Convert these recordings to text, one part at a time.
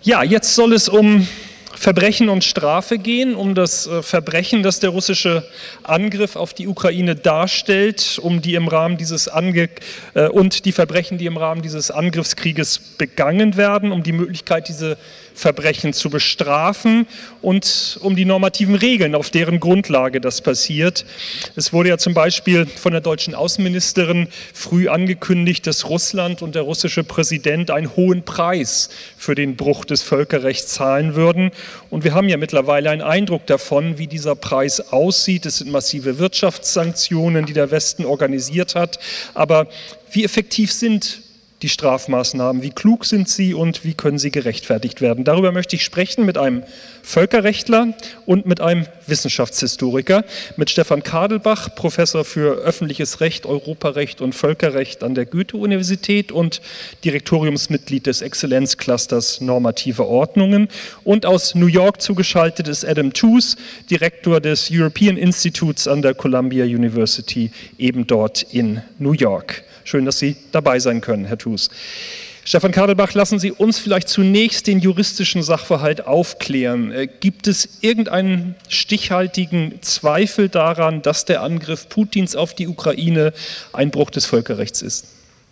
Ja, jetzt soll es um Verbrechen und Strafe gehen, um das Verbrechen, das der russische Angriff auf die Ukraine darstellt, um die im Rahmen dieses und die Verbrechen, die im Rahmen dieses Angriffskrieges begangen werden, um die Möglichkeit, diese Verbrechen zu bestrafen und um die normativen Regeln, auf deren Grundlage das passiert. Es wurde ja zum Beispiel von der deutschen Außenministerin früh angekündigt, dass Russland und der russische Präsident einen hohen Preis für den Bruch des Völkerrechts zahlen würden. Und wir haben ja mittlerweile einen Eindruck davon, wie dieser Preis aussieht. Es sind massive Wirtschaftssanktionen, die der Westen organisiert hat. Aber wie effektiv sind die Strafmaßnahmen, wie klug sind sie und wie können sie gerechtfertigt werden? Darüber möchte ich sprechen mit einem Völkerrechtler und mit einem Wissenschaftshistoriker, mit Stefan Kadelbach, Professor für öffentliches Recht, Europarecht und Völkerrecht an der Goethe-Universität und Direktoriumsmitglied des Exzellenzclusters Normative Ordnungen, und aus New York zugeschaltet ist Adam Tooze, Direktor des European Institutes an der Columbia University, eben dort in New York. Schön, dass Sie dabei sein können, Herr Tooze. Stefan Kadelbach, lassen Sie uns vielleicht zunächst den juristischen Sachverhalt aufklären. Gibt es irgendeinen stichhaltigen Zweifel daran, dass der Angriff Putins auf die Ukraine ein Bruch des Völkerrechts ist?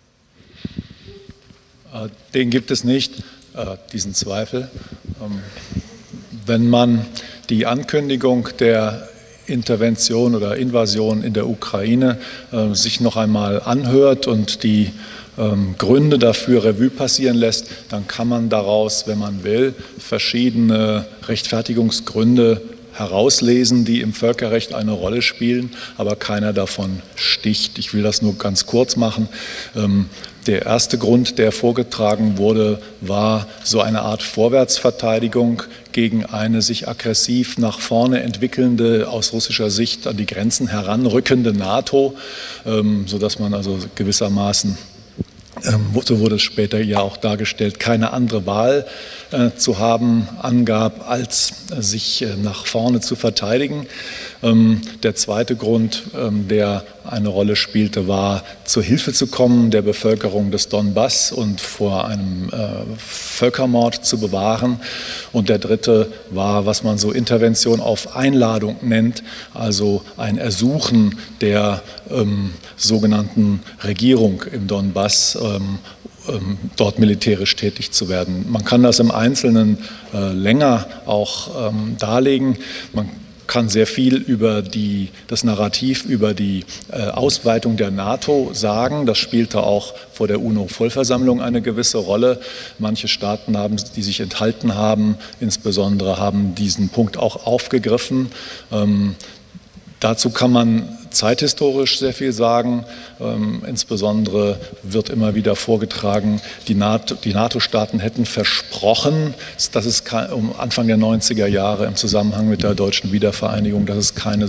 Den gibt es nicht, diesen Zweifel. Wenn man die Ankündigung der Intervention oder Invasion in der Ukraine sich noch einmal anhört und die Gründe dafür Revue passieren lässt, dann kann man daraus, wenn man will, verschiedene Rechtfertigungsgründe herauslesen, die im Völkerrecht eine Rolle spielen, aber keiner davon sticht. Ich will das nur ganz kurz machen. Der erste Grund, der vorgetragen wurde, war so eine Art Vorwärtsverteidigung gegen eine sich aggressiv nach vorne entwickelnde, aus russischer Sicht an die Grenzen heranrückende NATO, sodass man also gewissermaßen, so wurde es später ja auch dargestellt, keine andere Wahl zu haben angab, als sich nach vorne zu verteidigen. Der zweite Grund, der eine Rolle spielte, war, zur Hilfe zu kommen der Bevölkerung des Donbass und vor einem Völkermord zu bewahren. Und der dritte war, was man so Intervention auf Einladung nennt, also ein Ersuchen der sogenannten Regierung im Donbass, dort militärisch tätig zu werden. Man kann das im Einzelnen länger auch darlegen. Man kann sehr viel über das Narrativ über die Ausweitung der NATO sagen. Das spielte auch vor der UNO-Vollversammlung eine gewisse Rolle. Manche Staaten, die sich enthalten haben, insbesondere haben diesen Punkt auch aufgegriffen. Dazu kann man zeithistorisch sehr viel sagen. Insbesondere wird immer wieder vorgetragen, die NATO-Staaten hätten versprochen, dass es Anfang der 90er Jahre im Zusammenhang mit der deutschen Wiedervereinigung, dass es keine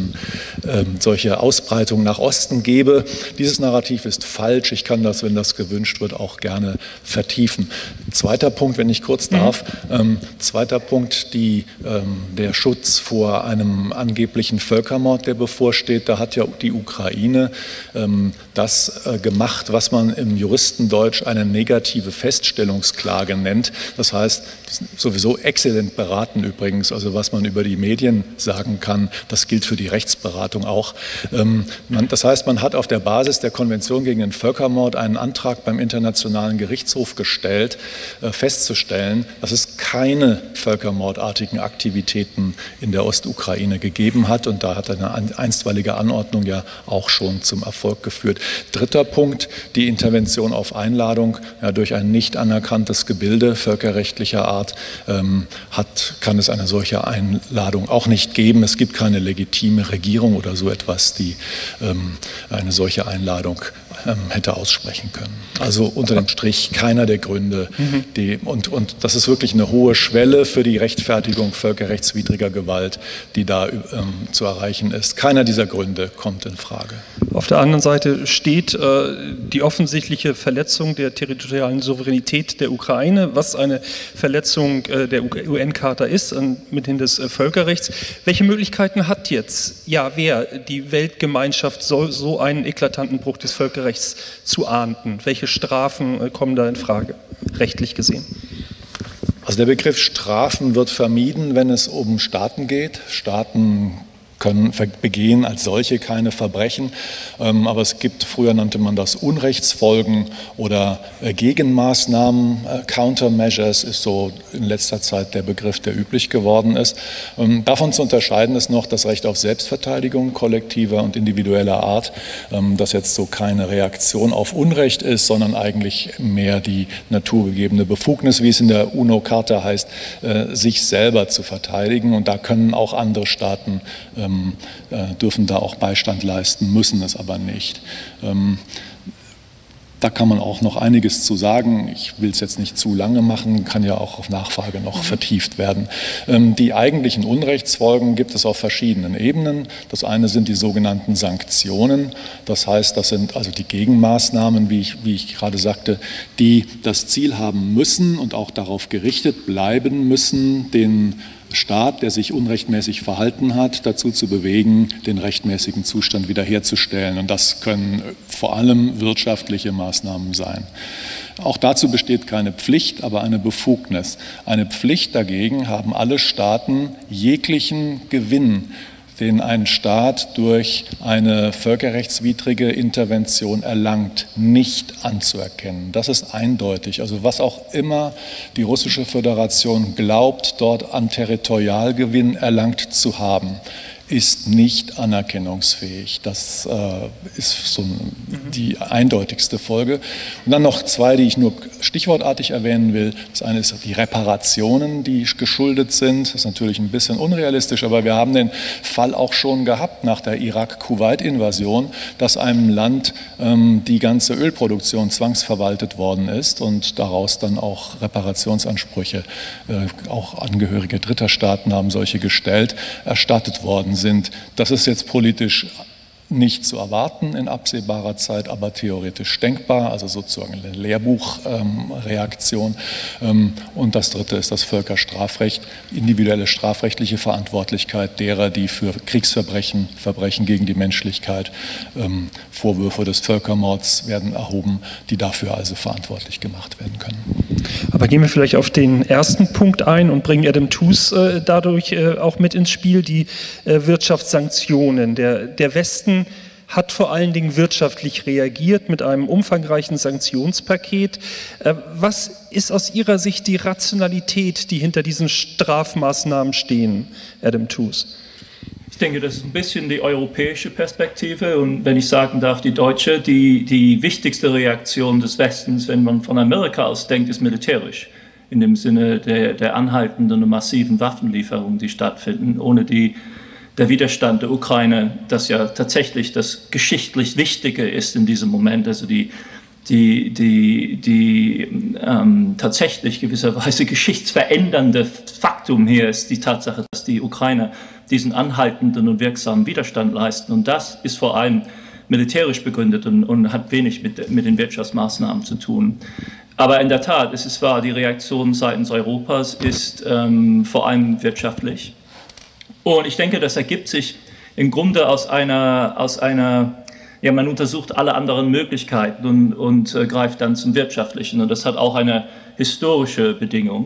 solche Ausbreitung nach Osten gäbe. Dieses Narrativ ist falsch. Ich kann das, wenn das gewünscht wird, auch gerne vertiefen. Zweiter Punkt, wenn ich kurz darf. Zweiter Punkt, der Schutz vor einem angeblichen Völkermord, der bevorsteht. Da hat ja die Ukraine das gemacht, was man im Juristendeutsch eine negative Feststellungsklage nennt. Das heißt, sowieso exzellent beraten übrigens, also was man über die Medien sagen kann, das gilt für die Rechtsberatung auch. Das heißt, man hat auf der Basis der Konvention gegen den Völkermord einen Antrag beim Internationalen Gerichtshof gestellt, festzustellen, dass es keine völkermordartigen Aktivitäten in der Ostukraine gegeben hat, und da hat eine einstweilige Anordnung ja auch schon zum Erfolg geführt. Dritter Punkt, die Intervention auf Einladung durch ein nicht anerkanntes Gebilde völkerrechtlicher Art kann es eine solche Einladung auch nicht geben. Es gibt keine legitime Regierung oder so etwas, die eine solche Einladung hätte aussprechen können. Also unter dem Strich keiner der Gründe. Und das ist wirklich eine hohe Schwelle für die Rechtfertigung völkerrechtswidriger Gewalt, die da zu erreichen ist. Keiner dieser Gründe kommt in Frage. Auf der anderen Seite steht die offensichtliche Verletzung der territorialen Souveränität der Ukraine, was eine Verletzung der UN-Charta ist, mithin des Völkerrechts. Welche Möglichkeiten hat jetzt, die Weltgemeinschaft, so einen eklatanten Bruch des Völkerrechts zu ahnden? Welche Strafen kommen da in Frage, rechtlich gesehen? Also der Begriff Strafen wird vermieden, wenn es um Staaten geht. Staaten können begehen als solche keine Verbrechen, aber es gibt, früher nannte man das Unrechtsfolgen oder Gegenmaßnahmen, Countermeasures ist so in letzter Zeit der Begriff, der üblich geworden ist. Davon zu unterscheiden ist noch das Recht auf Selbstverteidigung kollektiver und individueller Art, das jetzt so keine Reaktion auf Unrecht ist, sondern eigentlich mehr die naturgegebene Befugnis, wie es in der UNO-Charta heißt, sich selber zu verteidigen, und da können auch andere Staaten dürfen da auch Beistand leisten, müssen es aber nicht. Da kann man auch noch einiges zu sagen. Ich will es jetzt nicht zu lange machen, kann ja auch auf Nachfrage noch vertieft werden. Die eigentlichen Unrechtsfolgen gibt es auf verschiedenen Ebenen. Das eine sind die sogenannten Sanktionen. Das heißt, das sind also die Gegenmaßnahmen, wie ich gerade sagte, die das Ziel haben müssen und auch darauf gerichtet bleiben müssen, den Staat, der sich unrechtmäßig verhalten hat, dazu zu bewegen, den rechtmäßigen Zustand wiederherzustellen. Und das können vor allem wirtschaftliche Maßnahmen sein. Auch dazu besteht keine Pflicht, aber eine Befugnis. Eine Pflicht dagegen haben alle Staaten, jeglichen Gewinn, den ein Staat durch eine völkerrechtswidrige Intervention erlangt, nicht anzuerkennen. Das ist eindeutig. Also was auch immer die Russische Föderation glaubt, dort an Territorialgewinn erlangt zu haben, ist nicht anerkennungsfähig. Das ist so die eindeutigste Folge. Und dann noch zwei, die ich nur stichwortartig erwähnen will. Das eine ist die Reparationen, die geschuldet sind. Das ist natürlich ein bisschen unrealistisch, aber wir haben den Fall auch schon gehabt nach der Irak-Kuwait-Invasion, dass einem Land die ganze Ölproduktion zwangsverwaltet worden ist und daraus dann auch Reparationsansprüche, auch Angehörige dritter Staaten haben solche gestellt, erstattet worden sind. Das ist jetzt politisch nicht zu erwarten in absehbarer Zeit, aber theoretisch denkbar, also sozusagen eine Lehrbuchreaktion. Und das dritte ist das Völkerstrafrecht, individuelle strafrechtliche Verantwortlichkeit derer, die für Kriegsverbrechen, Verbrechen gegen die Menschlichkeit, Vorwürfe des Völkermords werden erhoben, die dafür also verantwortlich gemacht werden können. Aber gehen wir vielleicht auf den ersten Punkt ein und bringen Adam Tooze dadurch auch mit ins Spiel, die Wirtschaftssanktionen. Der Westen hat vor allen Dingen wirtschaftlich reagiert mit einem umfangreichen Sanktionspaket. Was ist aus Ihrer Sicht die Rationalität, die hinter diesen Strafmaßnahmen stehen, Adam Tooze? Ich denke, das ist ein bisschen die europäische Perspektive und wenn ich sagen darf, die deutsche, die wichtigste Reaktion des Westens, wenn man von Amerika aus denkt, ist militärisch. In dem Sinne der anhaltenden und massiven Waffenlieferungen, die stattfinden, ohne der Widerstand der Ukraine, das ja tatsächlich das geschichtlich Wichtige ist in diesem Moment, also die tatsächlich gewisserweise geschichtsverändernde Faktum hier ist die Tatsache, dass die Ukrainer diesen anhaltenden und wirksamen Widerstand leisten. Und das ist vor allem militärisch begründet und hat wenig mit den Wirtschaftsmaßnahmen zu tun. Aber in der Tat, es ist wahr, die Reaktion seitens Europas ist vor allem wirtschaftlich. Und ich denke, das ergibt sich im Grunde aus einer ja, man untersucht alle anderen Möglichkeiten und greift dann zum Wirtschaftlichen. Und das hat auch eine historische Bedingung.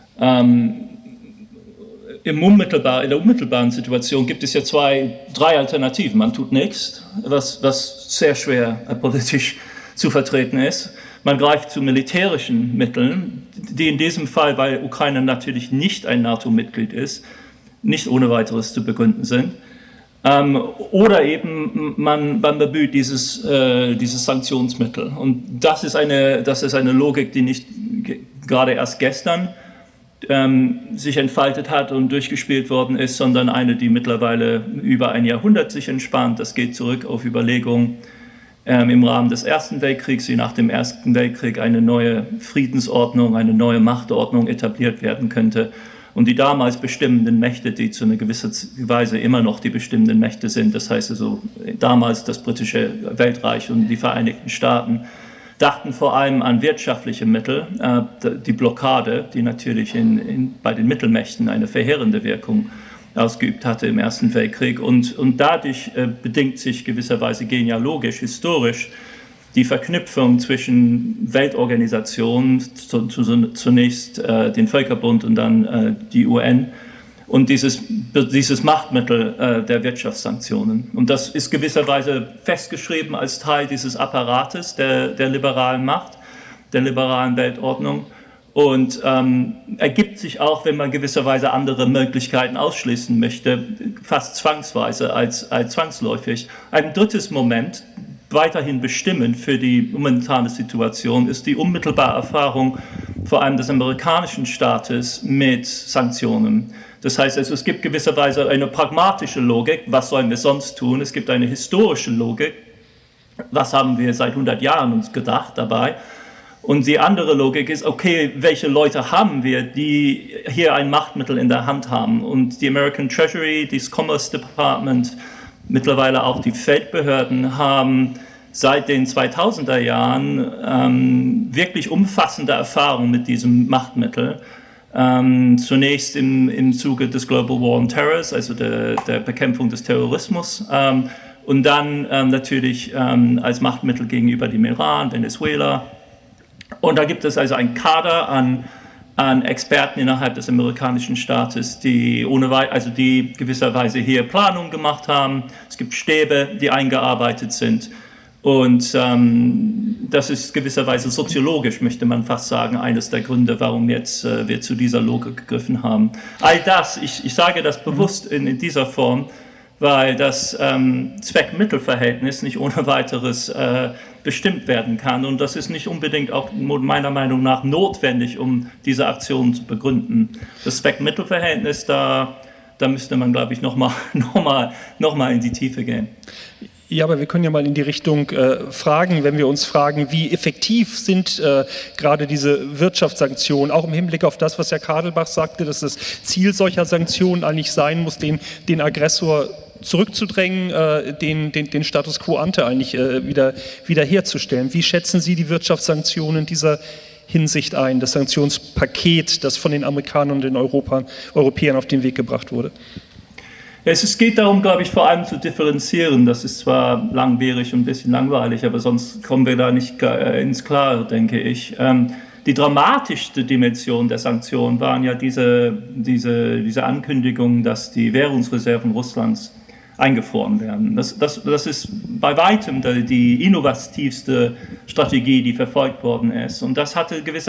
In der unmittelbaren Situation gibt es ja drei Alternativen. Man tut nichts, was sehr schwer politisch zu vertreten ist. Man greift zu militärischen Mitteln, die in diesem Fall, weil Ukraine natürlich nicht ein NATO-Mitglied ist, nicht ohne weiteres zu begründen sind. Oder eben man bemüht dieses Sanktionsmittel. Und das ist eine Logik, die nicht gerade erst gestern sich entfaltet hat und durchgespielt worden ist, sondern eine, die mittlerweile über ein Jahrhundert sich entspannt. Das geht zurück auf Überlegungen im Rahmen des Ersten Weltkriegs, wie nach dem Ersten Weltkrieg eine neue Friedensordnung, eine neue Machtordnung etabliert werden könnte. Und die damals bestimmenden Mächte, die zu einer gewissen Weise immer noch die bestimmenden Mächte sind, das heißt also damals das britische Weltreich und die Vereinigten Staaten, dachten vor allem an wirtschaftliche Mittel, die Blockade, die natürlich bei den Mittelmächten eine verheerende Wirkung ausgeübt hatte im Ersten Weltkrieg. Und dadurch bedingt sich gewisserweise genealogisch, historisch, die Verknüpfung zwischen Weltorganisationen, zunächst den Völkerbund und dann die UN, und dieses Machtmittel der Wirtschaftssanktionen. Und das ist gewisserweise festgeschrieben als Teil dieses Apparates der liberalen Macht, der liberalen Weltordnung. Und ergibt sich auch, wenn man gewisserweise andere Möglichkeiten ausschließen möchte, fast zwangsweise als zwangsläufig. Ein drittes Moment, weiterhin bestimmend für die momentane Situation, ist die unmittelbare Erfahrung vor allem des amerikanischen Staates mit Sanktionen. Das heißt, also, es gibt gewisserweise eine pragmatische Logik, was sollen wir sonst tun? Es gibt eine historische Logik, was haben wir seit 100 Jahren uns gedacht dabei? Und die andere Logik ist, okay, welche Leute haben wir, die hier ein Machtmittel in der Hand haben? Und die American Treasury, das Commerce Department, mittlerweile auch die Feldbehörden haben seit den 2000er Jahren wirklich umfassende Erfahrung mit diesem Machtmittel. Zunächst im Zuge des Global War on Terror, also der Bekämpfung des Terrorismus, und dann natürlich als Machtmittel gegenüber dem Iran, Venezuela. Und da gibt es also ein Kader an Experten innerhalb des amerikanischen Staates, die die gewisserweise hier Planung gemacht haben. Es gibt Stäbe, die eingearbeitet sind. Und das ist gewisserweise soziologisch, möchte man fast sagen, eines der Gründe, warum jetzt wir zu dieser Logik gegriffen haben. All das, ich sage das bewusst in dieser Form, weil das Zweck-Mittel-Verhältnis nicht ohne weiteres bestimmt werden kann. Und das ist nicht unbedingt auch meiner Meinung nach notwendig, um diese Aktion zu begründen. Das Zweck-Mittel-Verhältnis, da müsste man, glaube ich, noch mal in die Tiefe gehen. Ja, aber wir können ja mal in die Richtung fragen, wenn wir uns fragen, wie effektiv sind gerade diese Wirtschaftssanktionen, auch im Hinblick auf das, was Herr Kadelbach sagte, dass das Ziel solcher Sanktionen eigentlich sein muss, den Aggressor zurückzudrängen, den Status quo ante eigentlich wieder herzustellen. Wie schätzen Sie die Wirtschaftssanktionen in dieser Hinsicht ein, das Sanktionspaket, das von den Amerikanern und den Europäern auf den Weg gebracht wurde? Es geht darum, glaube ich, vor allem zu differenzieren. Das ist zwar langwierig und ein bisschen langweilig, aber sonst kommen wir da nicht ins Klare, denke ich. Die dramatischste Dimension der Sanktionen waren ja diese Ankündigung, dass die Währungsreserven Russlands eingefroren werden. Das ist bei weitem die innovativste Strategie, die verfolgt worden ist. Und das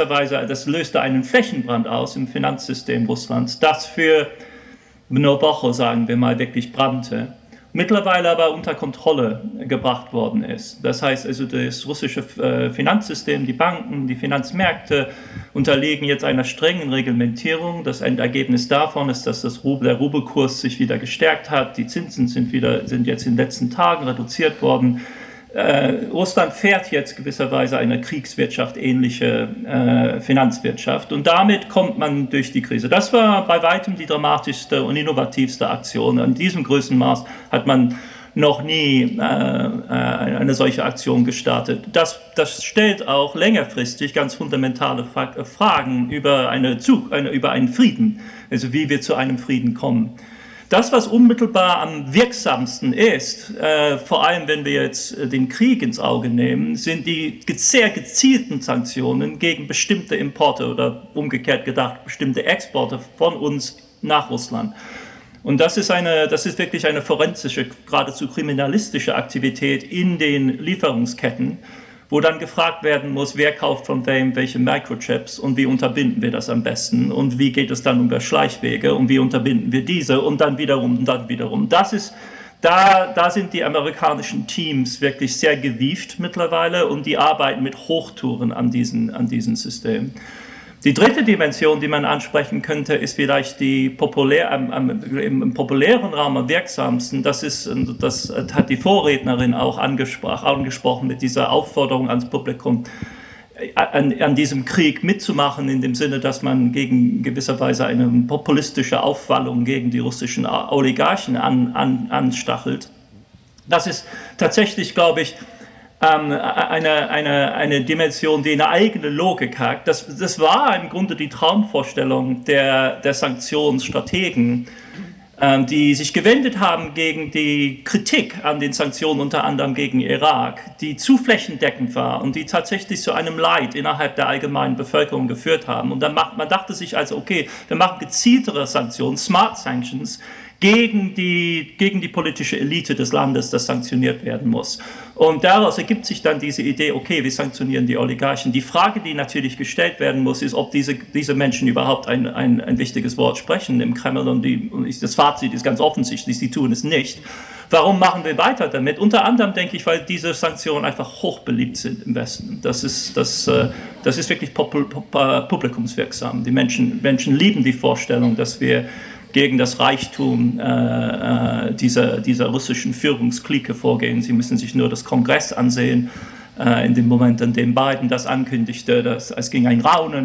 löste einen Flächenbrand aus im Finanzsystem Russlands, das für eine Woche, sagen wir mal, wirklich brannte, mittlerweile aber unter Kontrolle gebracht worden ist. Das heißt also, das russische Finanzsystem, die Banken, die Finanzmärkte unterliegen jetzt einer strengen Reglementierung. Das Endergebnis davon ist, dass der Rubelkurs sich wieder gestärkt hat. Die Zinsen sind jetzt in den letzten Tagen reduziert worden. Russland fährt jetzt gewisserweise eine Kriegswirtschaft ähnliche Finanzwirtschaft, und damit kommt man durch die Krise. Das war bei weitem die dramatischste und innovativste Aktion. In diesem Größenmaß hat man noch nie eine solche Aktion gestartet. Das stellt auch längerfristig ganz fundamentale Fragen über einen Frieden, also wie wir zu einem Frieden kommen. Das, was unmittelbar am wirksamsten ist, vor allem wenn wir jetzt den Krieg ins Auge nehmen, sind die sehr gezielten Sanktionen gegen bestimmte Importe oder umgekehrt gedacht bestimmte Exporte von uns nach Russland. Und das ist wirklich eine forensische, geradezu kriminalistische Aktivität in den Lieferungsketten, wo dann gefragt werden muss, wer kauft von wem welche Microchips und wie unterbinden wir das am besten und wie geht es dann über Schleichwege und wie unterbinden wir diese und dann wiederum und dann wiederum. Da sind die amerikanischen Teams wirklich sehr gewieft mittlerweile und die arbeiten mit Hochtouren an diesen Systemen. Die dritte Dimension, die man ansprechen könnte, ist vielleicht im populären Raum am wirksamsten. Das hat die Vorrednerin auch angesprochen mit dieser Aufforderung ans Publikum, an diesem Krieg mitzumachen, in dem Sinne, dass man gegen gewisserweise eine populistische Aufwallung gegen die russischen Oligarchen anstachelt. Das ist tatsächlich, glaube ich, eine Dimension, die eine eigene Logik hat. Das war im Grunde die Traumvorstellung der Sanktionsstrategen, die sich gewendet haben gegen die Kritik an den Sanktionen, unter anderem gegen Irak, die zu flächendeckend war und die tatsächlich zu einem Leid innerhalb der allgemeinen Bevölkerung geführt haben. Und dann man dachte sich also, okay, wir machen gezieltere Sanktionen, Smart Sanctions, gegen die politische Elite des Landes, das sanktioniert werden muss. Und daraus ergibt sich dann diese Idee, okay, wir sanktionieren die Oligarchen. Die Frage, die natürlich gestellt werden muss, ist, ob diese Menschen überhaupt ein wichtiges Wort sprechen im Kreml. Und das Fazit ist ganz offensichtlich, sie tun es nicht. Warum machen wir weiter damit? Unter anderem denke ich, weil diese Sanktionen einfach hochbeliebt sind im Westen. Das ist wirklich publikumswirksam. Die Menschen lieben die Vorstellung, dass wir gegen das Reichtum dieser russischen Führungsklicke vorgehen. Sie müssen sich nur das Kongress ansehen. In dem Moment, in dem Biden das ankündigte, es ging ein Raunen,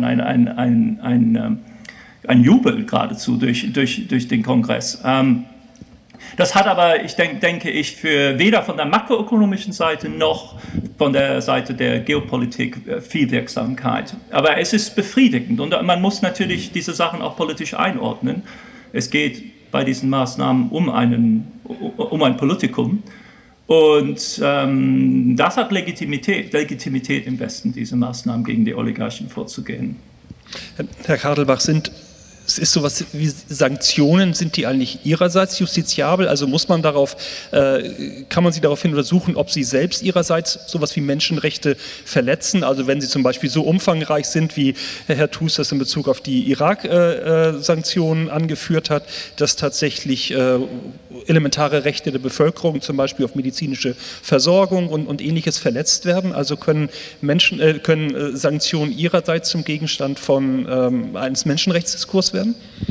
ein Jubel geradezu durch den Kongress. Das hat aber, denke ich, weder von der makroökonomischen Seite noch von der Seite der Geopolitik viel Wirksamkeit. Aber es ist befriedigend und man muss natürlich diese Sachen auch politisch einordnen. Es geht bei diesen Maßnahmen um ein Politikum und das hat Legitimität im Westen, diese Maßnahmen gegen die Oligarchen vorzugehen. Herr Kadelbach, es ist sowas wie Sanktionen, sind die eigentlich ihrerseits justiziabel? Also kann man sie daraufhin untersuchen, ob sie selbst ihrerseits sowas wie Menschenrechte verletzen? Also wenn sie zum Beispiel so umfangreich sind, wie Herr Thus das in Bezug auf die Irak-Sanktionen angeführt hat, dass tatsächlich elementare Rechte der Bevölkerung, zum Beispiel auf medizinische Versorgung und Ähnliches verletzt werden? Also können Sanktionen ihrerseits zum Gegenstand von eines Menschenrechtsdiskurs werden?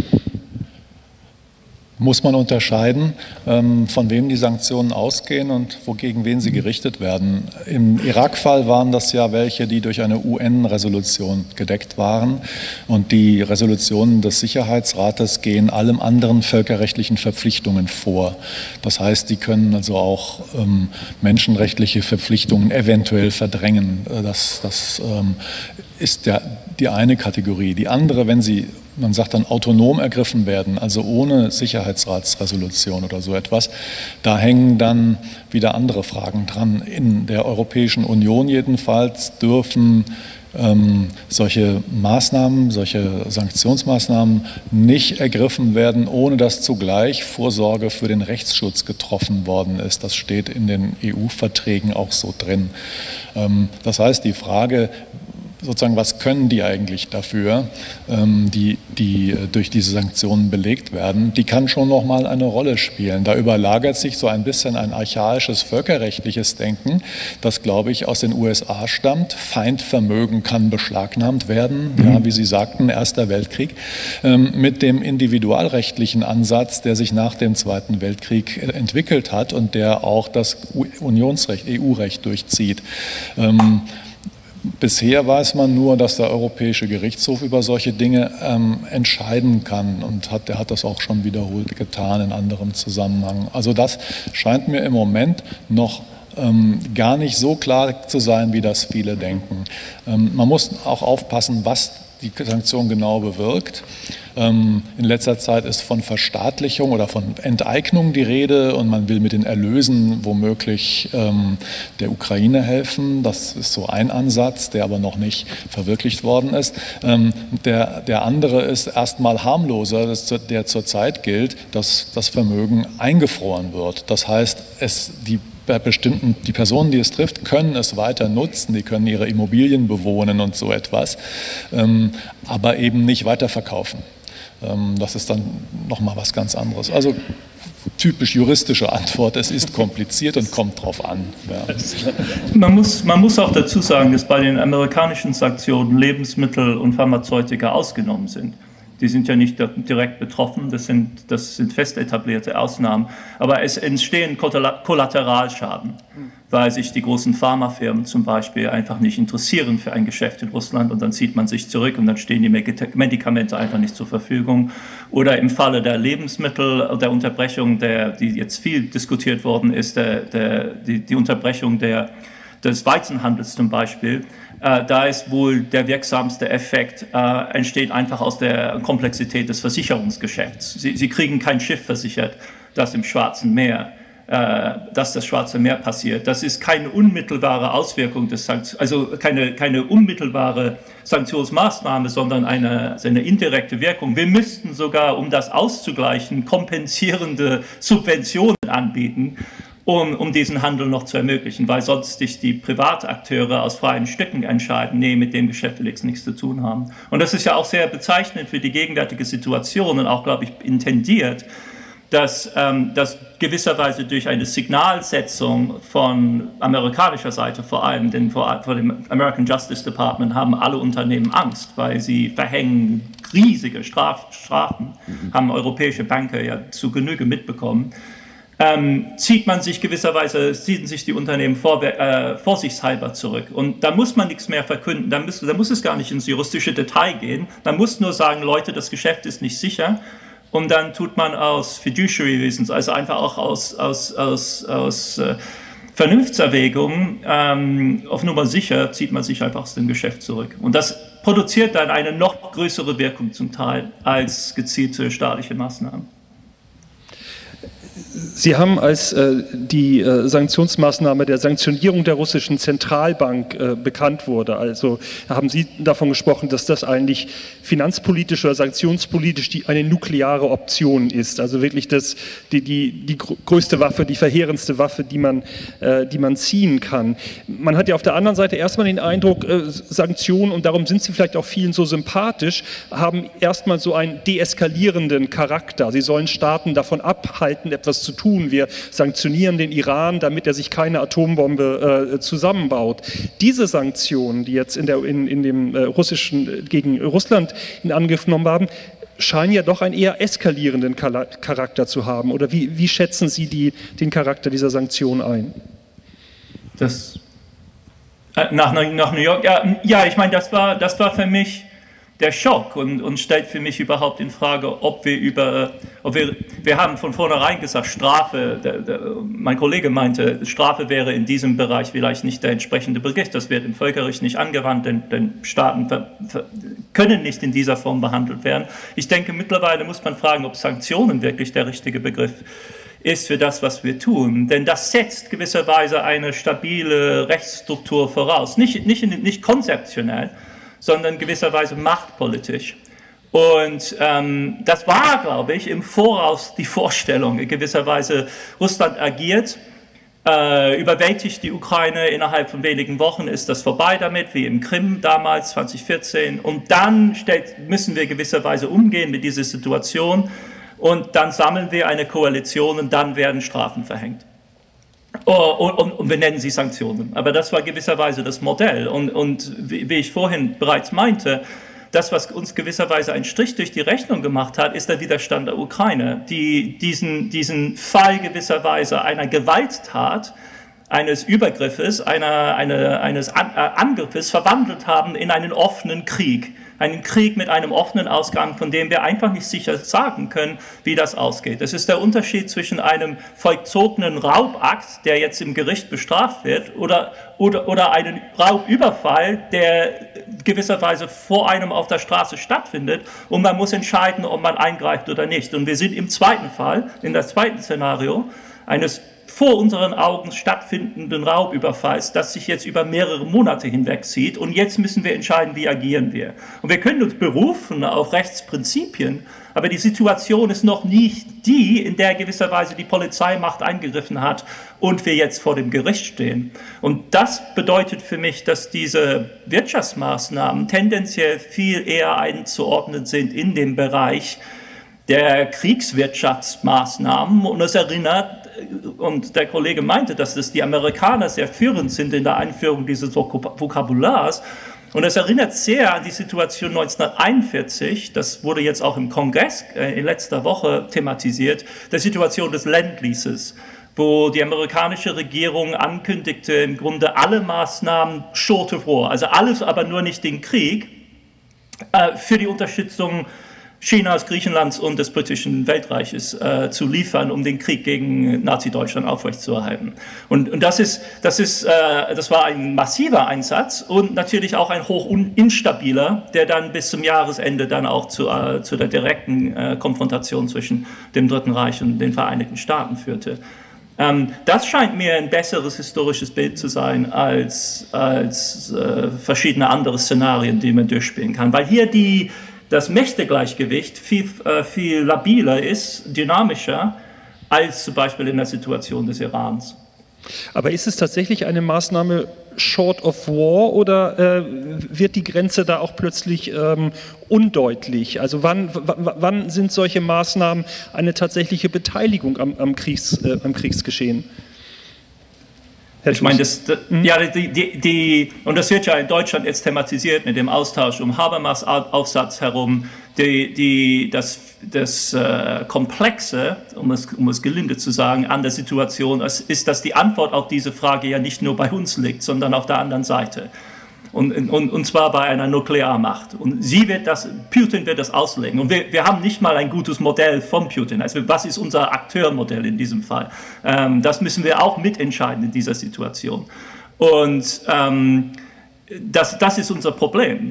Muss man unterscheiden, von wem die Sanktionen ausgehen und gegen wen sie gerichtet werden. Im Irak-Fall waren das ja welche, die durch eine UN-Resolution gedeckt waren. Und die Resolutionen des Sicherheitsrates gehen allem anderen völkerrechtlichen Verpflichtungen vor. Das heißt, die können also auch menschenrechtliche Verpflichtungen eventuell verdrängen. Das ist die eine Kategorie. Die andere, wenn sie, man sagt dann, autonom ergriffen werden, also ohne Sicherheitsratsresolution oder so etwas, da hängen dann wieder andere Fragen dran. In der Europäischen Union jedenfalls dürfen solche Maßnahmen, solche Sanktionsmaßnahmen nicht ergriffen werden, ohne dass zugleich Vorsorge für den Rechtsschutz getroffen worden ist. Das steht in den EU-Verträgen auch so drin. Das heißt, die Frage, sozusagen, was können die eigentlich dafür, die durch diese Sanktionen belegt werden, die kann schon noch mal eine Rolle spielen. Da überlagert sich so ein bisschen ein archaisches völkerrechtliches Denken, das, glaube ich, aus den USA stammt. Feindvermögen kann beschlagnahmt werden, ja, wie Sie sagten, Erster Weltkrieg, mit dem individualrechtlichen Ansatz, der sich nach dem Zweiten Weltkrieg entwickelt hat und der auch das Unionsrecht, EU-Recht durchzieht. Bisher weiß man nur, dass der Europäische Gerichtshof über solche Dinge entscheiden kann und der hat das auch schon wiederholt getan in anderem Zusammenhang. Also das scheint mir im Moment noch gar nicht so klar zu sein, wie das viele denken. Man muss auch aufpassen, was die Sanktion genau bewirkt. In letzter Zeit ist von Verstaatlichung oder von Enteignung die Rede und man will mit den Erlösen womöglich der Ukraine helfen. Das ist so ein Ansatz, der aber noch nicht verwirklicht worden ist. Der andere ist erstmal harmloser, der zurzeit gilt, dass das Vermögen eingefroren wird. Das heißt, die Personen, die es trifft, können es weiter nutzen, die können ihre Immobilien bewohnen und so etwas, aber eben nicht weiterverkaufen. Das ist dann nochmal was ganz anderes. Also typisch juristische Antwort, es ist kompliziert und kommt drauf an. Ja. Man muss auch dazu sagen, dass bei den amerikanischen Sanktionen Lebensmittel und Pharmazeutika ausgenommen sind. Die sind ja nicht direkt betroffen, das sind fest etablierte Ausnahmen. Aber es entstehen Kollateralschaden, weil sich die großen Pharmafirmen zum Beispiel einfach nicht interessieren für ein Geschäft in Russland und dann zieht man sich zurück und dann stehen die Medikamente einfach nicht zur Verfügung. Oder im Falle der Lebensmittel, der Unterbrechung, die jetzt viel diskutiert worden ist, die Unterbrechung der des Weizenhandels zum Beispiel, da ist wohl der wirksamste Effekt, entsteht einfach aus der Komplexität des Versicherungsgeschäfts. Sie kriegen kein Schiff versichert, das im Schwarzen Meer, dass das Schwarze Meer passiert. Das ist keine unmittelbare Auswirkung des also keine unmittelbare Sanktionsmaßnahme, sondern eine indirekte Wirkung. Wir müssten sogar, um das auszugleichen, kompensierende Subventionen anbieten, um diesen Handel noch zu ermöglichen, weil sonst sich die Privatakteure aus freien Stücken entscheiden, nee, mit dem Geschäft will ich nichts zu tun haben. Und das ist ja auch sehr bezeichnend für die gegenwärtige Situation und auch, glaube ich, intendiert, dass gewisserweise durch eine Signalsetzung von amerikanischer Seite vor allem, denn vor dem American Justice Department haben alle Unternehmen Angst, weil sie verhängen riesige Strafen, haben europäische Banker ja zu Genüge mitbekommen, ziehen sich die Unternehmen vorsichtshalber zurück. Und da muss man nichts mehr verkünden, da muss es gar nicht ins juristische Detail gehen, man muss nur sagen, Leute, das Geschäft ist nicht sicher. Und dann tut man aus Fiduciary Reasons, also einfach auch aus Vernunftserwägungen, auf Nummer sicher, zieht man sich einfach aus dem Geschäft zurück. Und das produziert dann eine noch größere Wirkung zum Teil als gezielte staatliche Maßnahmen. Sie haben, als die Sanktionsmaßnahme der Sanktionierung der russischen Zentralbank bekannt wurde, also haben Sie davon gesprochen, dass das eigentlich finanzpolitisch oder sanktionspolitisch eine nukleare Option ist, also wirklich die größte Waffe, die verheerendste Waffe, die man ziehen kann. Man hat ja auf der anderen Seite erstmal den Eindruck, Sanktionen, und darum sind sie vielleicht auch vielen so sympathisch, haben erstmal so einen deeskalierenden Charakter. Sie sollen Staaten davon abhalten, etwas zu tun. Wir sanktionieren den Iran, damit er sich keine Atombombe zusammenbaut. Diese Sanktionen, die jetzt in dem russischen gegen Russland in Angriff genommen haben, scheinen ja doch einen eher eskalierenden Charakter zu haben. Oder wie schätzen Sie den Charakter dieser Sanktionen ein? Nach New York, ja, ich meine, das war für mich der Schock und stellt für mich überhaupt in Frage, ob wir haben von vornherein gesagt, Strafe, mein Kollege meinte, Strafe wäre in diesem Bereich vielleicht nicht der entsprechende Begriff, das wird im Völkerrecht nicht angewandt, denn Staaten können nicht in dieser Form behandelt werden. Ich denke, mittlerweile muss man fragen, ob Sanktionen wirklich der richtige Begriff ist für das, was wir tun, denn das setzt gewisserweise eine stabile Rechtsstruktur voraus, nicht konzeptionell, sondern gewisserweise machtpolitisch. Und das war, glaube ich, im Voraus die Vorstellung. In gewisser Weise Russland agiert, überwältigt die Ukraine, innerhalb von wenigen Wochen ist das vorbei damit, wie im Krim damals, 2014. Und dann müssen wir gewisserweise umgehen mit dieser Situation und dann sammeln wir eine Koalition und dann werden Strafen verhängt. Und wir nennen sie Sanktionen. Aber das war gewisserweise das Modell. Und wie ich vorhin bereits meinte, das, was uns gewisserweise einen Strich durch die Rechnung gemacht hat, ist der Widerstand der Ukraine, die diesen Fall gewisserweise einer Gewalttat, eines Übergriffes, eines Angriffes verwandelt haben in einen offenen Krieg. Einen Krieg mit einem offenen Ausgang, von dem wir einfach nicht sicher sagen können, wie das ausgeht. Das ist der Unterschied zwischen einem vollzogenen Raubakt, der jetzt im Gericht bestraft wird, oder einen Raubüberfall, der gewisserweise vor einem auf der Straße stattfindet und man muss entscheiden, ob man eingreift oder nicht. Und wir sind im zweiten Fall, in das zweite Szenario, eines vor unseren Augen stattfindenden Raubüberfalls, das sich jetzt über mehrere Monate hinwegzieht. Und jetzt müssen wir entscheiden, wie agieren wir. Und wir können uns berufen auf Rechtsprinzipien, aber die Situation ist noch nicht die, in der gewisserweise die Polizeimacht eingegriffen hat und wir jetzt vor dem Gericht stehen. Und das bedeutet für mich, dass diese Wirtschaftsmaßnahmen tendenziell viel eher einzuordnen sind in dem Bereich der Kriegswirtschaftsmaßnahmen. Und es erinnert, und der Kollege meinte, dass die Amerikaner sehr führend sind in der Einführung dieses Vokabulars. Und es erinnert sehr an die Situation 1941, das wurde jetzt auch im Kongress in letzter Woche thematisiert, der Situation des Lend-Leases, wo die amerikanische Regierung ankündigte, im Grunde alle Maßnahmen short of war, also alles, aber nur nicht den Krieg, für die Unterstützung Chinas, Griechenlands und des britischen Weltreiches zu liefern, um den Krieg gegen Nazi-Deutschland aufrechtzuerhalten. Und das war ein massiver Einsatz und natürlich auch ein hoch instabiler, der dann bis zum Jahresende dann auch zu der direkten Konfrontation zwischen dem Dritten Reich und den Vereinigten Staaten führte. Das scheint mir ein besseres historisches Bild zu sein als verschiedene andere Szenarien, die man durchspielen kann, weil hier das Mächtegleichgewicht viel labiler ist, dynamischer, als zum Beispiel in der Situation des Irans. Aber ist es tatsächlich eine Maßnahme short of war oder wird die Grenze da auch plötzlich undeutlich? Also wann sind solche Maßnahmen eine tatsächliche Beteiligung am Kriegsgeschehen? Ich meine, und das wird ja in Deutschland jetzt thematisiert mit dem Austausch um Habermas Aufsatz herum, das Komplexe, um es gelinde zu sagen, an der Situation ist, dass die Antwort auf diese Frage ja nicht nur bei uns liegt, sondern auf der anderen Seite. Und zwar bei einer Nuklearmacht. Und Putin wird das auslegen. Und wir haben nicht mal ein gutes Modell von Putin. Also was ist unser Akteurmodell in diesem Fall? Das müssen wir auch mitentscheiden in dieser Situation. Und das ist unser Problem,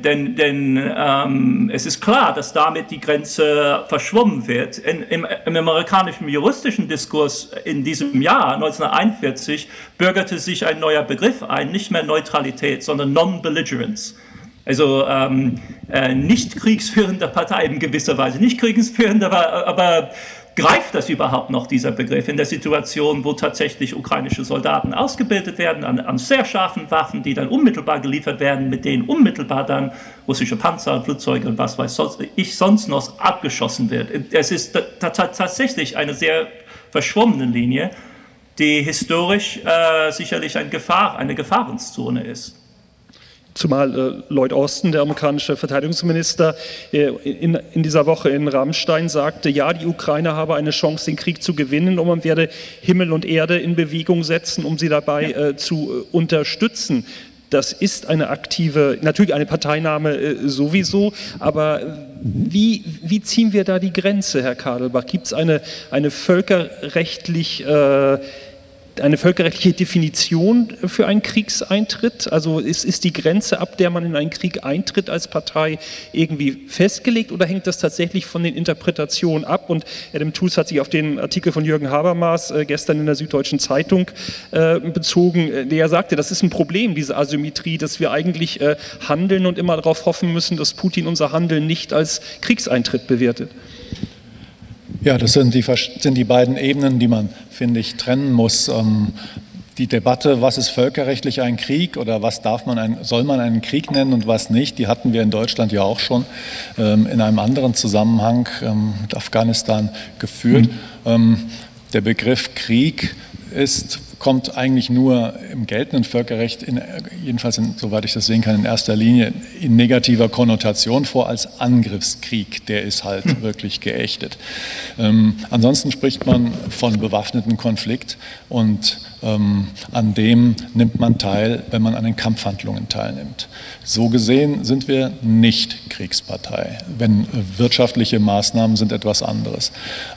denn es ist klar, dass damit die Grenze verschwommen wird. Im amerikanischen juristischen Diskurs in diesem Jahr, 1941, bürgerte sich ein neuer Begriff ein, nicht mehr Neutralität, sondern Non-Belligerence. Also nicht kriegsführende Partei in gewisser Weise, nicht kriegsführende, aber greift das überhaupt noch, dieser Begriff, in der Situation, wo tatsächlich ukrainische Soldaten ausgebildet werden an sehr scharfen Waffen, die dann unmittelbar geliefert werden, mit denen unmittelbar dann russische Panzer, Flugzeuge und was weiß ich sonst noch abgeschossen wird. Es ist tatsächlich eine sehr verschwommene Linie, die historisch sicherlich eine Gefahrenzone ist. Zumal Lloyd Austin, der amerikanische Verteidigungsminister, in dieser Woche in Ramstein sagte, ja, die Ukraine habe eine Chance, den Krieg zu gewinnen und man werde Himmel und Erde in Bewegung setzen, um sie dabei zu unterstützen. Das ist eine aktive, natürlich eine Parteinahme sowieso, aber wie ziehen wir da die Grenze, Herr Kadelbach? Gibt es eine völkerrechtliche Definition für einen Kriegseintritt? Also ist die Grenze, ab der man in einen Krieg eintritt als Partei, irgendwie festgelegt oder hängt das tatsächlich von den Interpretationen ab? Und Adam Tooze hat sich auf den Artikel von Jürgen Habermas gestern in der Süddeutschen Zeitung bezogen, der sagte, das ist ein Problem, diese Asymmetrie, dass wir eigentlich handeln und immer darauf hoffen müssen, dass Putin unser Handeln nicht als Kriegseintritt bewertet. Ja, das sind die beiden Ebenen, die man, finde ich, trennen muss. Die Debatte, was ist völkerrechtlich ein Krieg oder was soll man einen Krieg nennen und was nicht, die hatten wir in Deutschland ja auch schon in einem anderen Zusammenhang mit Afghanistan geführt. Der Begriff Krieg kommt eigentlich nur im geltenden Völkerrecht, jedenfalls soweit ich das sehen kann, in erster Linie in negativer Konnotation vor als Angriffskrieg. Der ist halt wirklich geächtet. Ansonsten spricht man von bewaffneten Konflikt und an dem nimmt man teil, wenn man an den Kampfhandlungen teilnimmt. So gesehen sind wir nicht Kriegspartei, wenn wirtschaftliche Maßnahmen sind etwas anderes.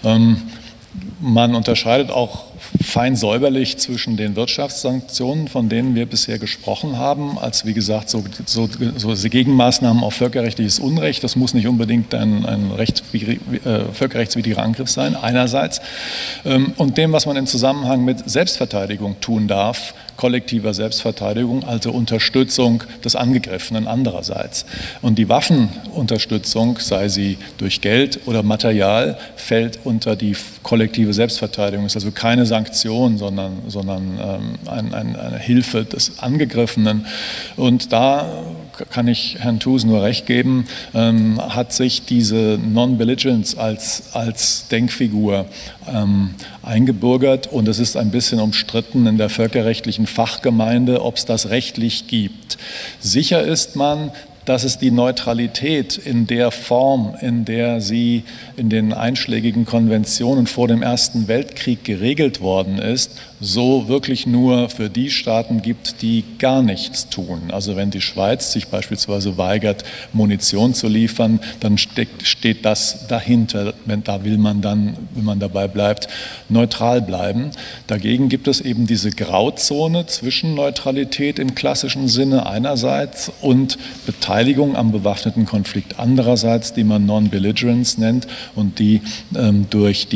Man unterscheidet auch fein säuberlich zwischen den Wirtschaftssanktionen, von denen wir bisher gesprochen haben, als wie gesagt so Gegenmaßnahmen auf völkerrechtliches Unrecht. Das muss nicht unbedingt ein völkerrechtswidriger Angriff sein, einerseits. Und dem, was man im Zusammenhang mit Selbstverteidigung tun darf, kollektiver Selbstverteidigung, also Unterstützung des Angegriffenen andererseits. Und die Waffenunterstützung, sei sie durch Geld oder Material, fällt unter die kollektive Selbstverteidigung. Ist also keine Sanktion, sondern eine Hilfe des Angegriffenen. Und da kann ich Herrn Tooze nur recht geben, hat sich diese Non-Belligerence als Denkfigur eingebürgert und es ist ein bisschen umstritten in der völkerrechtlichen Fachgemeinde, ob es das rechtlich gibt. Sicher ist man, dass es die Neutralität in der Form, in der sie in den einschlägigen Konventionen vor dem Ersten Weltkrieg geregelt worden ist, so wirklich nur für die Staaten gibt, die gar nichts tun. Also wenn die Schweiz sich beispielsweise weigert, Munition zu liefern, dann steht das dahinter. Da will man dann, wenn man dabei bleibt, neutral bleiben. Dagegen gibt es eben diese Grauzone zwischen Neutralität im klassischen Sinne einerseits und Beteiligung am bewaffneten Konflikt andererseits, die man Non-Belligerence nennt und die durch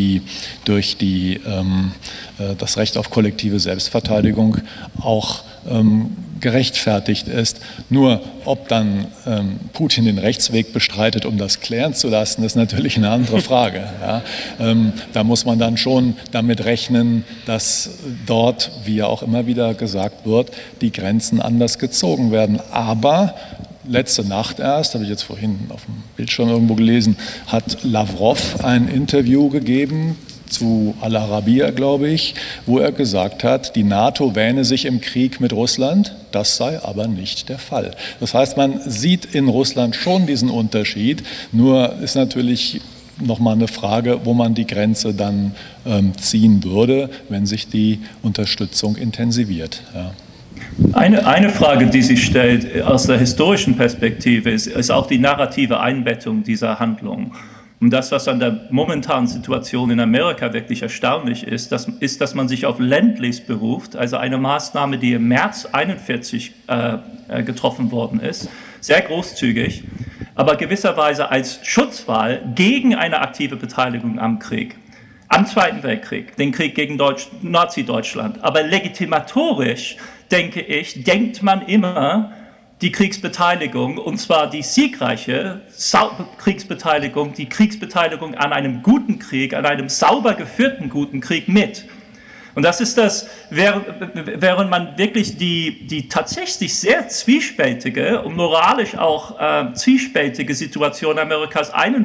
das Recht auf kollektive Selbstverteidigung auch gerechtfertigt ist. Nur ob dann Putin den Rechtsweg bestreitet, um das klären zu lassen, ist natürlich eine andere Frage. Ja. Da muss man dann schon damit rechnen, dass dort, wie ja auch immer wieder gesagt wird, die Grenzen anders gezogen werden. Aber letzte Nacht erst, habe ich jetzt vorhin auf dem Bildschirm irgendwo gelesen, hat Lavrov ein Interview gegeben zu Al Arabiya, glaube ich, wo er gesagt hat, die NATO wähne sich im Krieg mit Russland, das sei aber nicht der Fall. Das heißt, man sieht in Russland schon diesen Unterschied, nur ist natürlich nochmal eine Frage, wo man die Grenze dann ziehen würde, wenn sich die Unterstützung intensiviert. Ja. Eine Frage, die sich stellt aus der historischen Perspektive, ist auch die narrative Einbettung dieser Handlung. Und das, was an der momentanen Situation in Amerika wirklich erstaunlich ist, dass man sich auf Lend-Lease beruft, also eine Maßnahme, die im März 1941 getroffen worden ist, sehr großzügig, aber gewisserweise als Schutzwahl gegen eine aktive Beteiligung am Krieg. Am Zweiten Weltkrieg, den Krieg gegen Nazi-Deutschland. Aber legitimatorisch, denke ich, denkt man immer die Kriegsbeteiligung, und zwar die siegreiche Kriegsbeteiligung, die Kriegsbeteiligung an einem guten Krieg, an einem sauber geführten guten Krieg mit. Und das ist das, während man wirklich die tatsächlich sehr zwiespältige und moralisch auch zwiespältige Situation Amerikas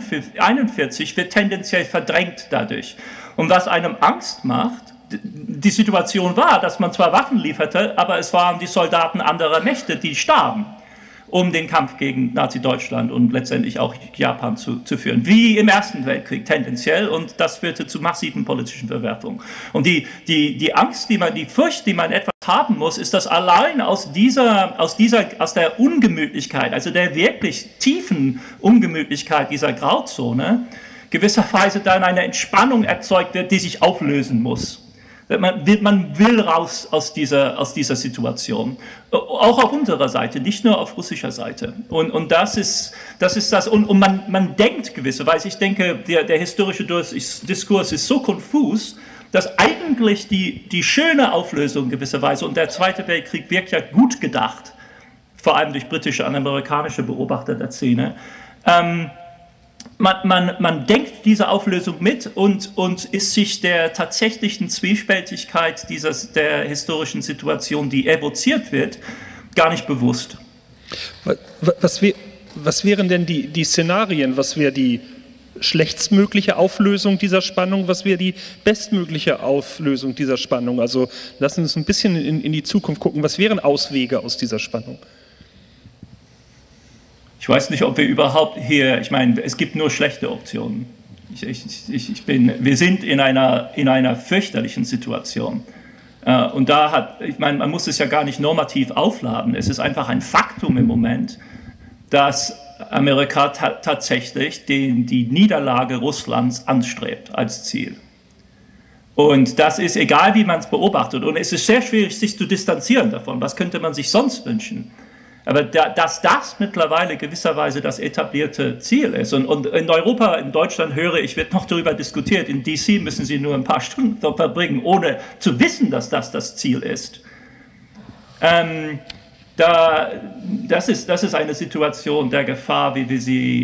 1941 wird tendenziell verdrängt dadurch. Und was einem Angst macht, die Situation war, dass man zwar Waffen lieferte, aber es waren die Soldaten anderer Mächte, die starben, um den Kampf gegen Nazi-Deutschland und letztendlich auch Japan zu führen, wie im Ersten Weltkrieg tendenziell, und das führte zu massiven politischen Verwerfungen. Und die Angst, die Furcht, die man etwas haben muss, ist, dass allein aus der Ungemütlichkeit, also der wirklich tiefen Ungemütlichkeit dieser Grauzone, gewisserweise dann eine Entspannung erzeugt wird, die sich auflösen muss. Man will raus aus dieser Situation, auch auf unserer Seite, nicht nur auf russischer Seite. Und das ist das. Und man denkt gewisserweise, ich denke, der historische Diskurs ist so konfus, dass eigentlich die schöne Auflösung gewisserweise, und der Zweite Weltkrieg wirkt ja gut gedacht, vor allem durch britische und amerikanische Beobachter der Szene, man denkt diese Auflösung mit und ist sich der tatsächlichen Zwiespältigkeit der historischen Situation, die evoziert wird, gar nicht bewusst. Was wären denn die Szenarien? Was wäre die schlechtstmögliche Auflösung dieser Spannung? Was wäre die bestmögliche Auflösung dieser Spannung? Also lassen Sie uns ein bisschen in die Zukunft gucken. Was wären Auswege aus dieser Spannung? Ich weiß nicht, ob wir überhaupt hier, ich meine, es gibt nur schlechte Optionen. Wir sind in einer fürchterlichen Situation. Und man muss es ja gar nicht normativ aufladen. Es ist einfach ein Faktum im Moment, dass Amerika tatsächlich die Niederlage Russlands anstrebt als Ziel. Und das ist egal, wie man es beobachtet. Und es ist sehr schwierig, sich zu distanzieren davon. Was könnte man sich sonst wünschen? Aber dass das mittlerweile gewisserweise das etablierte Ziel ist. Und in Europa, in Deutschland höre ich, wird noch darüber diskutiert, in DC müssen Sie nur ein paar Stunden verbringen, ohne zu wissen, dass das Ziel ist. Das ist eine Situation der Gefahr, wie wir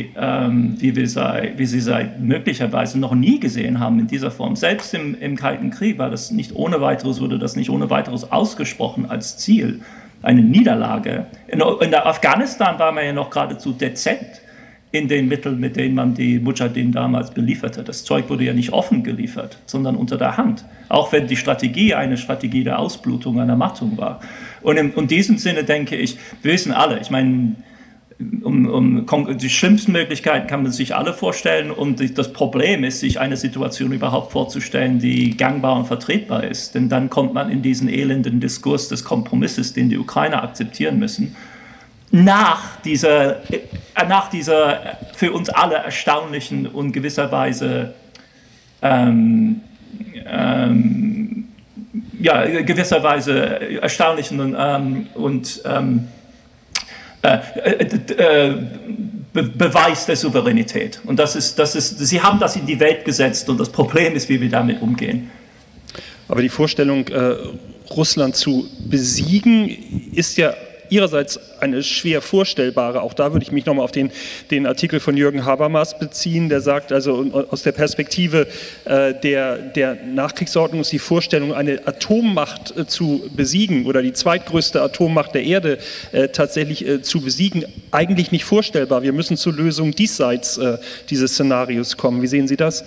sie möglicherweise noch nie gesehen haben in dieser Form. Selbst im Kalten Krieg wurde das nicht ohne weiteres ausgesprochen als Ziel. Eine Niederlage. In der Afghanistan war man ja noch geradezu dezent in den Mitteln, mit denen man die Mujahideen damals belieferte. Das Zeug wurde ja nicht offen geliefert, sondern unter der Hand. Auch wenn die Strategie eine Strategie der Ausblutung, einer Mattung war. Und in diesem Sinne denke ich, wir wissen alle, ich meine, Die schlimmsten Möglichkeiten kann man sich alle vorstellen, und das Problem ist, sich eine Situation überhaupt vorzustellen, die gangbar und vertretbar ist, denn dann kommt man in diesen elenden Diskurs des Kompromisses, den die Ukrainer akzeptieren müssen, nach dieser für uns alle erstaunlichen und gewisserweise erstaunlichen Beweis der Souveränität. Und Sie haben das in die Welt gesetzt, und das Problem ist, wie wir damit umgehen. Aber die Vorstellung, Russland zu besiegen, ist ja Ihrerseits eine schwer vorstellbare. Auch da würde ich mich nochmal auf den Artikel von Jürgen Habermas beziehen, der sagt, also aus der Perspektive der Nachkriegsordnung ist die Vorstellung, eine Atommacht zu besiegen oder die zweitgrößte Atommacht der Erde tatsächlich zu besiegen, eigentlich nicht vorstellbar. Wir müssen zur Lösung diesseits dieses Szenarios kommen. Wie sehen Sie das?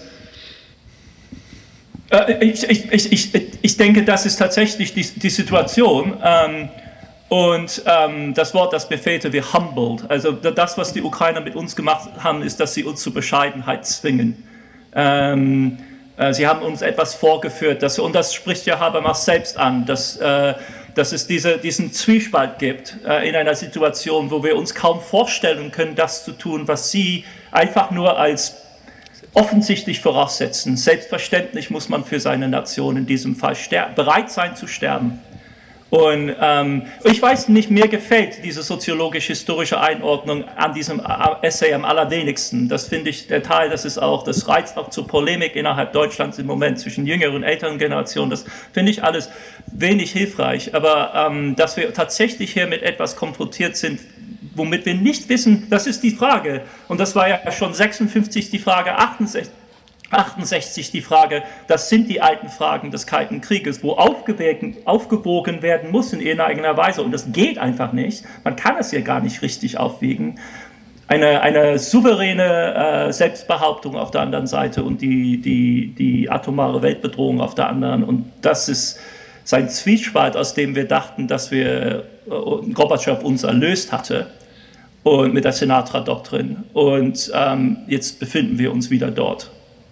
Ich denke, das ist tatsächlich die Situation. Und das Wort, das mir fehlte, wie humbled. Also das, was die Ukrainer mit uns gemacht haben, ist, dass sie uns zur Bescheidenheit zwingen. Sie haben uns etwas vorgeführt, und das spricht ja Habermas selbst an, dass es diesen Zwiespalt gibt in einer Situation, wo wir uns kaum vorstellen können, das zu tun, was sie einfach nur als offensichtlich voraussetzen. Selbstverständlich muss man für seine Nation in diesem Fall bereit sein zu sterben. Und ich weiß nicht, mir gefällt diese soziologisch-historische Einordnung an diesem Essay am allerwenigsten. Das finde ich der Teil, das reizt auch zur Polemik innerhalb Deutschlands im Moment zwischen jüngeren und älteren Generationen. Das finde ich alles wenig hilfreich. Aber dass wir tatsächlich hier mit etwas konfrontiert sind, womit wir nicht wissen, das ist die Frage. Und das war ja schon 56 die Frage, 68 die Frage, das sind die alten Fragen des Kalten Krieges, wo aufgewogen werden muss in irgendeiner Weise, und das geht einfach nicht. Man kann es hier gar nicht richtig aufwiegen. Eine souveräne Selbstbehauptung auf der anderen Seite und die atomare Weltbedrohung auf der anderen. Und das ist sein Zwiespalt, aus dem wir dachten, dass Gorbatschow uns erlöst hatte, und mit der Sinatra-Doktrin. Und jetzt befinden wir uns wieder dort.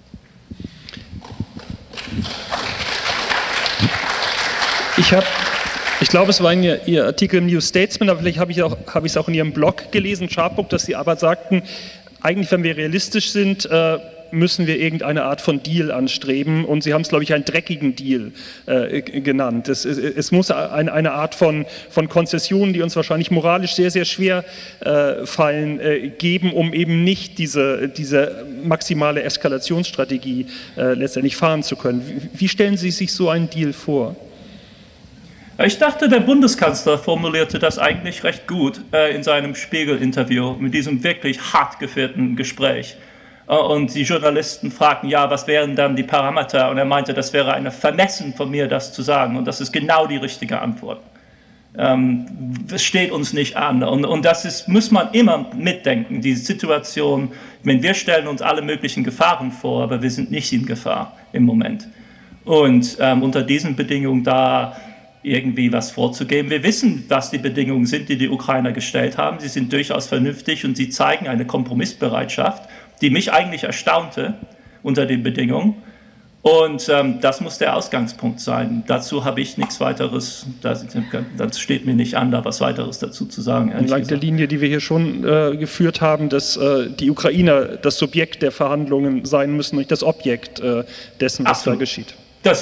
Ich glaube, es war Ihr Artikel im New Statesman, aber vielleicht habe ich es auch in Ihrem Blog gelesen, Chartbook, dass Sie aber sagten, eigentlich, wenn wir realistisch sind, müssen wir irgendeine Art von Deal anstreben, und Sie haben es, glaube ich, einen dreckigen Deal genannt. Es muss eine Art von Konzessionen, die uns wahrscheinlich moralisch sehr, sehr schwer fallen, geben, um eben nicht diese maximale Eskalationsstrategie letztendlich fahren zu können. Wie stellen Sie sich so einen Deal vor? Ich dachte, der Bundeskanzler formulierte das eigentlich recht gut in seinem Spiegel-Interview mit diesem wirklich hart geführten Gespräch. Und die Journalisten fragten, ja, was wären dann die Parameter? Und er meinte, das wäre vermessen von mir, das zu sagen. Und das ist genau die richtige Antwort. Es steht uns nicht an. Und das muss man immer mitdenken, die Situation. Wir stellen uns alle möglichen Gefahren vor, aber wir sind nicht in Gefahr im Moment. Und unter diesen Bedingungen da irgendwie was vorzugeben. Wir wissen, was die Bedingungen sind, die die Ukrainer gestellt haben. Sie sind durchaus vernünftig und sie zeigen eine Kompromissbereitschaft, die mich eigentlich erstaunte unter den Bedingungen. Und das muss der Ausgangspunkt sein. Dazu habe ich nichts weiteres, das steht mir nicht an, da was weiteres dazu zu sagen. Entlang der Linie, die wir hier schon geführt haben, dass die Ukrainer das Subjekt der Verhandlungen sein müssen, nicht das Objekt dessen, was da geschieht. Und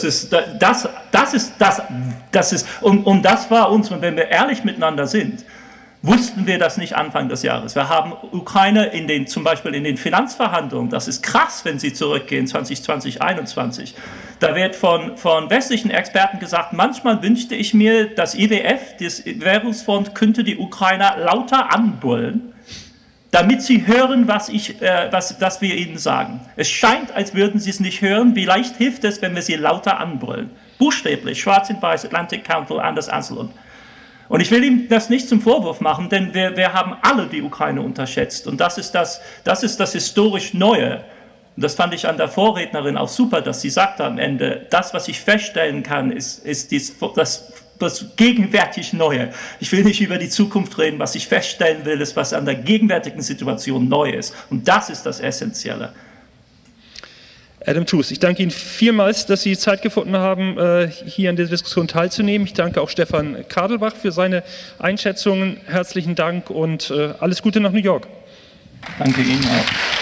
das war uns, und wenn wir ehrlich miteinander sind, wussten wir das nicht Anfang des Jahres. Wir haben Ukraine zum Beispiel in den Finanzverhandlungen, das ist krass, wenn sie zurückgehen, 2020, 2021. Da wird von westlichen Experten gesagt, manchmal wünschte ich mir, das IWF, das Währungsfonds, könnte die Ukrainer lauter anbrüllen, damit sie hören, was wir ihnen sagen. Es scheint, als würden sie es nicht hören. Vielleicht hilft es, wenn wir sie lauter anbrüllen. Buchstäblich, schwarz in weiß, Atlantic Council, Anders Anselm. Und ich will ihm das nicht zum Vorwurf machen, denn wir haben alle die Ukraine unterschätzt. Und das ist das historisch Neue. Und das fand ich an der Vorrednerin auch super, dass sie sagte am Ende, das, was ich feststellen kann, ist das das gegenwärtig Neue. Ich will nicht über die Zukunft reden. Was ich feststellen will, ist, was an der gegenwärtigen Situation neu ist. Und das ist das Essentielle. Adam Tooze, ich danke Ihnen vielmals, dass Sie Zeit gefunden haben, hier an der Diskussion teilzunehmen. Ich danke auch Stefan Kadelbach für seine Einschätzungen. Herzlichen Dank und alles Gute nach New York. Danke Ihnen auch.